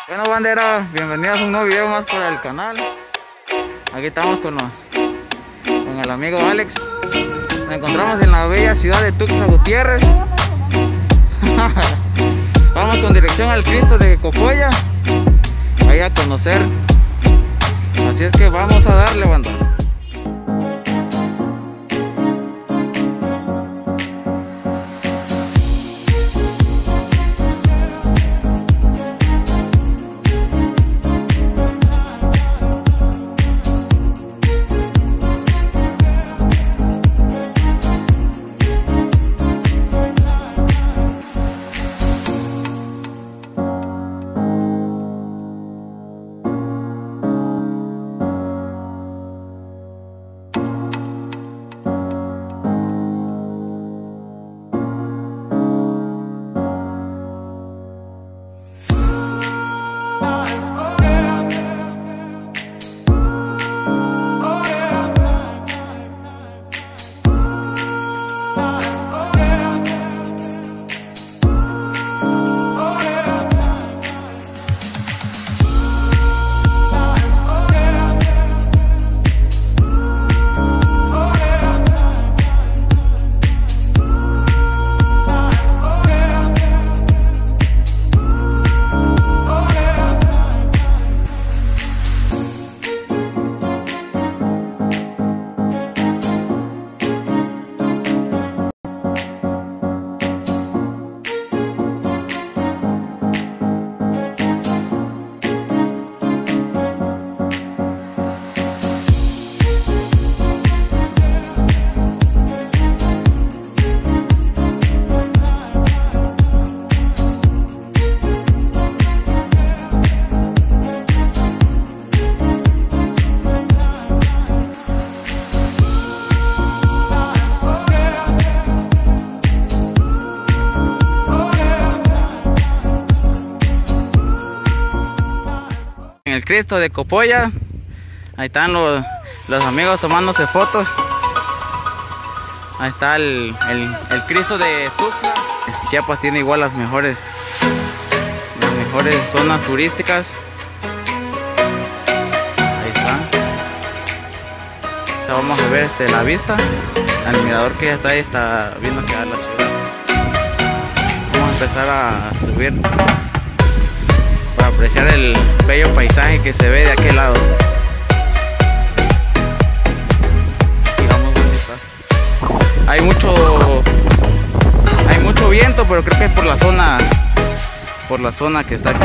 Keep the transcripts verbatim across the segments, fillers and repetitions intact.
Bueno, bandera, bienvenidos a un nuevo video más para el canal. Aquí estamos con, los, con el amigo Alex. Nos encontramos en la bella ciudad de Tuxtla Gutiérrez. Vamos con dirección al Cristo de Copolla, ahí a conocer. Así es que vamos a darle, banda. En el Cristo de Copolla, ahí están los, los amigos tomándose fotos. Ahí está el, el, el Cristo de Tuxtla. Chiapas tiene igual las mejores las mejores zonas turísticas. Ahí está. Ya vamos a ver este, la vista. El mirador que ya está ahí está viendo hacia la ciudad. Vamos a empezar a subir para apreciar el bello paisaje que se ve de aquel lado. Digamos dónde está. Hay mucho hay mucho viento, pero creo que es por la zona por la zona que está aquí.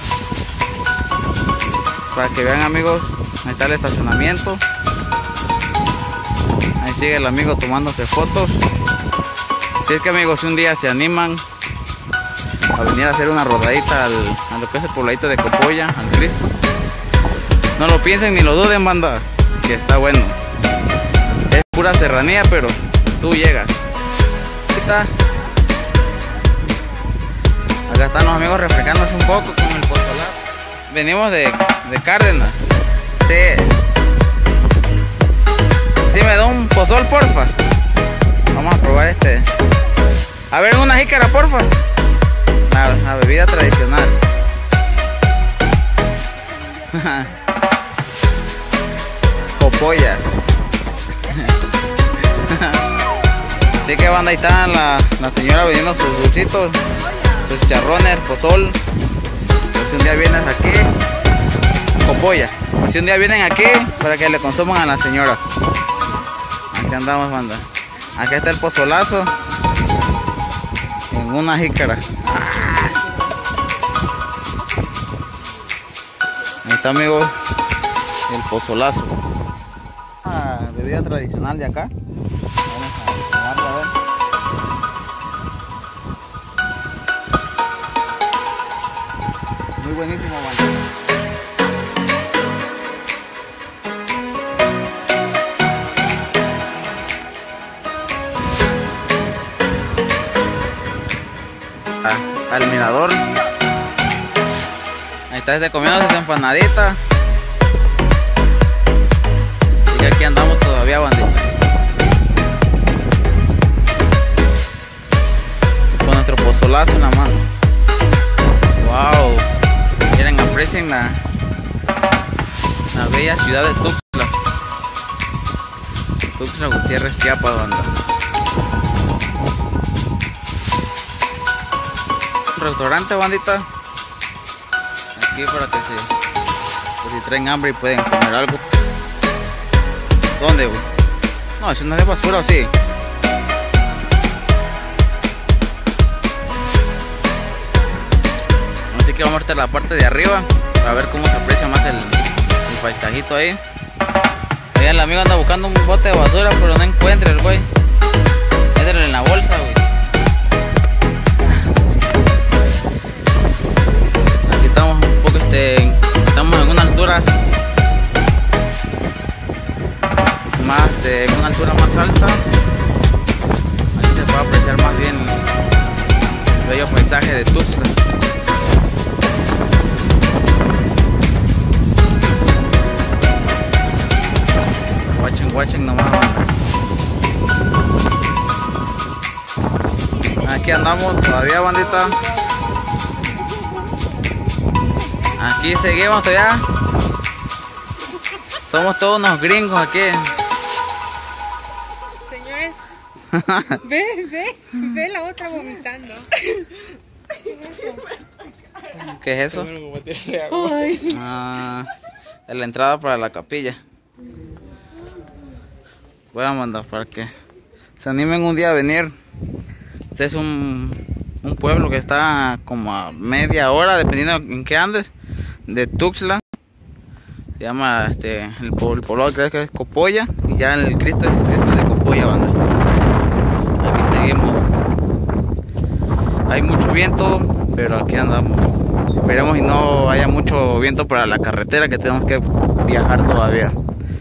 Para que vean, amigos, ahí está el estacionamiento. Ahí sigue el amigo tomándose fotos. Si es que, amigos, si un día se animan a venir a hacer una rodadita al, a lo que es el pobladito de Copolla, al Cristo, no lo piensen ni lo duden, banda, que está bueno. Es pura serranía, pero tú llegas. Acá están los amigos refrescándose un poco con el pozolazo. Venimos de, de Cárdenas. Sí. Sí, me da un pozol, porfa. Vamos a probar este. A ver, una jícara, porfa. La, la bebida tradicional. Copolla. Así que, banda, ahí están la, la señora vendiendo sus dulcitos, sus charrones, pozol. Pues si un día vienes aquí, Copolla. Pues si un día vienen aquí, para que le consuman a la señora. Aquí andamos, banda. Aquí está el pozolazo en una jícara. Ahí está, amigos, el pozolazo. Ah, bebida tradicional de acá. Vamos a probarla, a ver. Muy buenísimo, banda. Ah, al mirador. Ahí está este comiendo sus empanaditas. Y aquí andamos todavía, bandita. Con nuestro pozolazo en la mano. Wow. Miren, aprecien la, la bella ciudad de Tuxtla. Tuxtla Gutiérrez, Chiapas, banda. Un restaurante, bandita. Aquí para que se, pues, si traen hambre y pueden comer algo. ¿Dónde, güey? No, eso no es de basura, ¿o sí? Así que vamos a meter la parte de arriba para ver cómo se aprecia más el, el paisajito ahí. Ahí el amigo anda buscando un bote de basura, pero no encuentra el güey. Mételo en la bolsa, güey. Aquí estamos un poco, este, estamos en una altura más de una altura más alta. Aquí se puede apreciar más bien el bello paisaje de Tuxtla. Watching, watching nomás. Aquí andamos todavía, bandita. Aquí seguimos todavía. Somos todos unos gringos aquí. Señores, ve, ve, ve la otra vomitando. ¿Qué es eso? Ah, es la entrada para la capilla. Voy a mandar para que se animen un día a venir. Este es un, un pueblo que está como a media hora, dependiendo en qué andes, de Tuxtla. Se llama este el, el poblado, creo que es Copolla. Y ya el Cristo es el Cristo de Copolla, banda. Aquí seguimos. Hay mucho viento, pero aquí andamos. Esperemos y no haya mucho viento para la carretera, que tenemos que viajar todavía.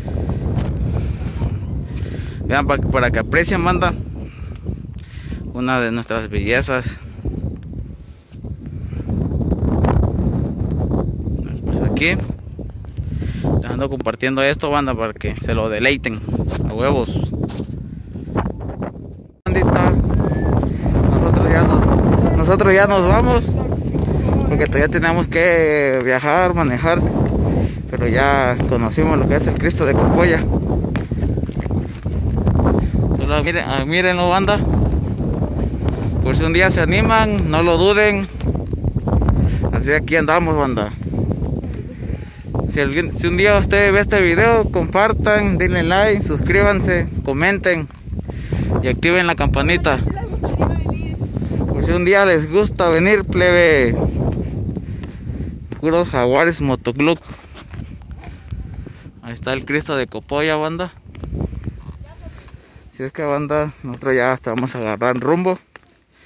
Vean, para, para que aprecien, banda, una de nuestras bellezas. Pues aquí les ando compartiendo esto, banda, para que se lo deleiten a huevos. Bandita, nosotros ya nos, nosotros ya nos vamos, porque todavía tenemos que viajar, manejar, pero ya conocimos lo que es el Cristo de Copolla. Miren, ah, mírenlo, banda. Por si un día se animan, no lo duden. Así aquí andamos, banda. Si, alguien, si un día usted ve este video, compartan, denle like, suscríbanse, comenten y activen la campanita. Por si un día les gusta venir, plebe. Puros Jaguares Motoclub. Ahí está el Cristo de Copolla, banda. Si es que, banda, nosotros ya hasta vamos a agarrar rumbo.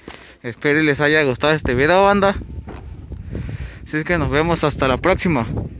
Espero y les haya gustado este video, banda. Si es que nos vemos hasta la próxima.